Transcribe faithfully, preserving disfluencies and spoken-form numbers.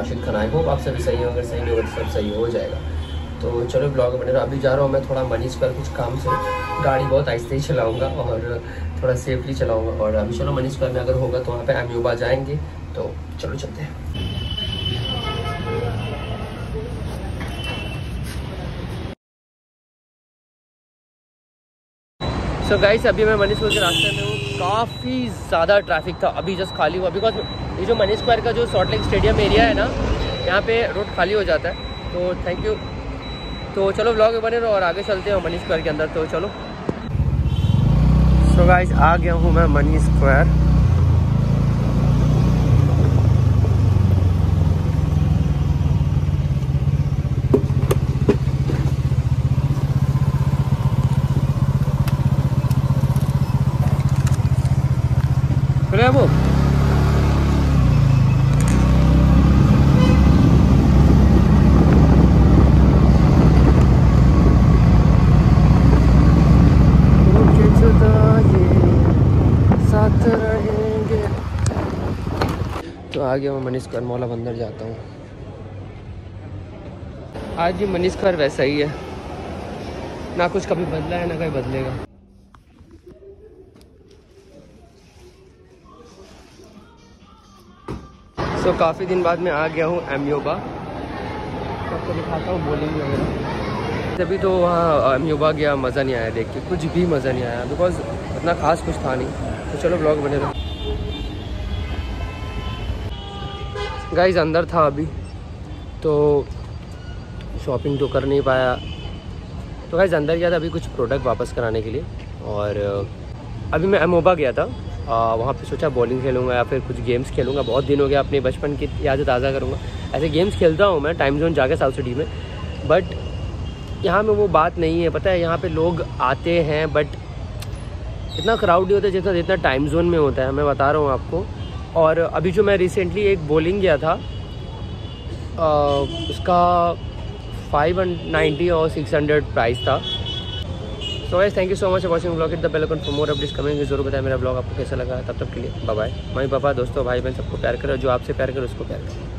Rashid Khan. I hope आप सभी सही हो, अगर सही नहीं होगा तो सब सही हो जाएगा। तो चलो ब्लॉग बने रहो। अभी जा रहा हूँ मैं थोड़ा मनी स्क्वायर कुछ काम से, गाड़ी बहुत आहिस्ते ही चलाऊँगा और थोड़ा सेफली चलाऊँगा। और अभी चलो मनी स्क्वायर में अगर होगा तो वहाँ पे अम्यूबा जाएंगे, तो चलो चलते हैं। सो so गाइस अभी मैं मनी स्क्वायर के रास्ते में हूँ, काफ़ी ज़्यादा ट्रैफिक था, अभी जस्ट खाली हुआ बिकॉज ये जो मनी स्क्वायर का जो सॉल्ट लेक स्टेडियम एरिया है ना, यहाँ पे रोड खाली हो जाता है। तो थैंक यू। तो चलो व्लॉग में बने रहो और आगे चलते हैं मनी स्क्वायर के अंदर। तो चलो। सो so गाइस आ गया हूँ मैं मनी स्क्वायर। वो साथ रहेंगे। तो आ गया मैं मनी स्क्वायर मॉल, अब अंदर जाता हूँ। आज भी मनी स्क्वायर वैसा ही है, ना कुछ कभी बदला है ना कभी बदलेगा। तो काफ़ी दिन बाद मैं आ गया हूँ अम्यूबा, सबको दिखाता हूँ बॉलिंग वगैरह। तभी तो वहाँ अम्यूबा गया, मज़ा नहीं आया देख के, कुछ भी मज़ा नहीं आया बिकॉज इतना खास कुछ था नहीं। तो चलो ब्लॉग बने रहो। गाइस अंदर था अभी, तो शॉपिंग तो कर नहीं पाया। तो गाइस अंदर गया था अभी कुछ प्रोडक्ट वापस कराने के लिए, और अभी मैं अम्यूबा गया था। आ, वहाँ पे सोचा बॉलिंग खेलूँगा या फिर कुछ गेम्स खेलूँगा। बहुत दिन हो गया, अपने बचपन की यादें ताज़ा करूँगा। ऐसे गेम्स खेलता हूँ मैं टाइम जोन जाके साउथ सिटी में, बट यहाँ में वो बात नहीं है। पता है यहाँ पे लोग आते हैं बट इतना क्राउड नहीं होता जितना जितना टाइम जोन में होता है, मैं बता रहा हूँ आपको। और अभी जो मैं रिसेंटली एक बॉलिंग गया था, आ, उसका फाइव नाइन्टी और सिक्स हंड्रेड प्राइस था। So guys thank you so much for watching blog. Hit the bell icon for more updates coming. जरूर बताएं मेरा ब्लॉग आपको कैसा लगा। तब तक के लिए बाय बाय। मम्मी पापा दोस्तों भाई बहन सबको प्यार करो, जो आपसे प्यार करो उसको प्यार करो।